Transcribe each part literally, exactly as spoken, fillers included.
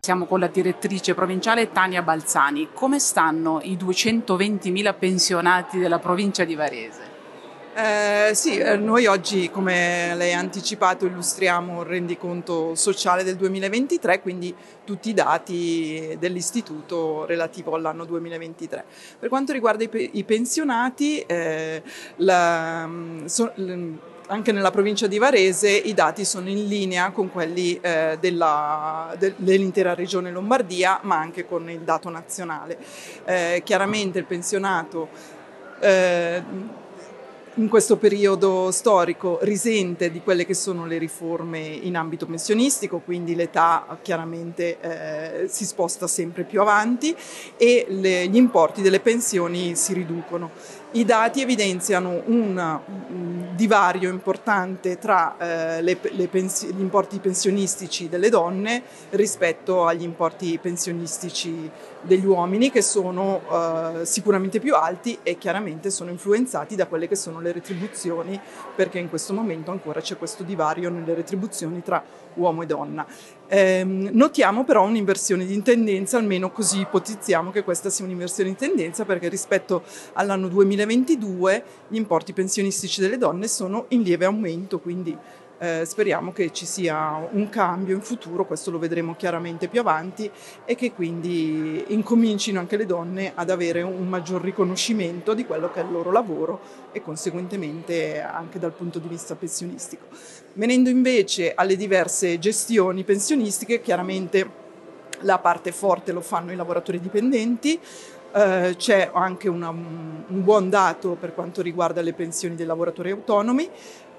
Siamo con la direttrice provinciale Tania Balzani. Come stanno i duecentoventimila pensionati della provincia di Varese? Eh, sì, eh, noi oggi, come lei ha anticipato, illustriamo il rendiconto sociale del duemilaventitré, quindi tutti i dati dell'istituto relativo all'anno duemilaventitré. Per quanto riguarda i, pe- i pensionati, eh, la, so, anche nella provincia di Varese i dati sono in linea con quelli eh, della, de, dell'intera regione Lombardia, ma anche con il dato nazionale. Eh, chiaramente il pensionato eh, in questo periodo storico risente di quelle che sono le riforme in ambito pensionistico, quindi l'età chiaramente eh, si sposta sempre più avanti e le, gli importi delle pensioni si riducono. I dati evidenziano un, un divario importante tra eh, le, le pensi- gli importi pensionistici delle donne rispetto agli importi pensionistici degli uomini, che sono eh, sicuramente più alti e chiaramente sono influenzati da quelle che sono le retribuzioni, perché in questo momento ancora c'è questo divario nelle retribuzioni tra uomo e donna. Eh, notiamo però un'inversione di tendenza, almeno così ipotizziamo che questa sia un'inversione di tendenza, perché rispetto all'anno duemilaventidue gli importi pensionistici delle donne sono in lieve aumento, quindi eh, speriamo che ci sia un cambio in futuro, questo lo vedremo chiaramente più avanti, e che quindi incomincino anche le donne ad avere un maggior riconoscimento di quello che è il loro lavoro e conseguentemente anche dal punto di vista pensionistico. Venendo invece alle diverse gestioni pensionistiche, chiaramente la parte forte lo fanno i lavoratori dipendenti. Uh, c'è anche una, un buon dato per quanto riguarda le pensioni dei lavoratori autonomi,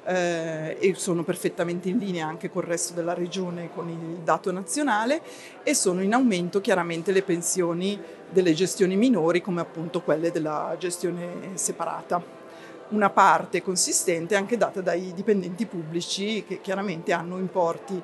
eh, e sono perfettamente in linea anche col resto della regione, con il dato nazionale, e sono in aumento chiaramente le pensioni delle gestioni minori, come appunto quelle della gestione separata. Una parte consistente è anche data dai dipendenti pubblici, che chiaramente hanno importi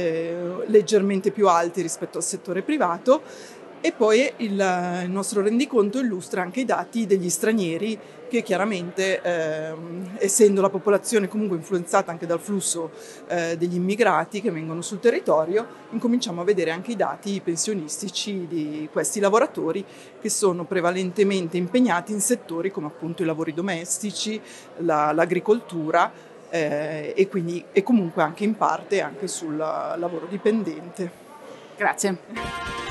eh, leggermente più alti rispetto al settore privato. E poi il, il nostro rendiconto illustra anche i dati degli stranieri, che chiaramente, eh, essendo la popolazione comunque influenzata anche dal flusso eh, degli immigrati che vengono sul territorio, incominciamo a vedere anche i dati pensionistici di questi lavoratori, che sono prevalentemente impegnati in settori come appunto i lavori domestici, la, l'agricoltura, eh, e quindi e comunque anche in parte anche sul lavoro dipendente. Grazie.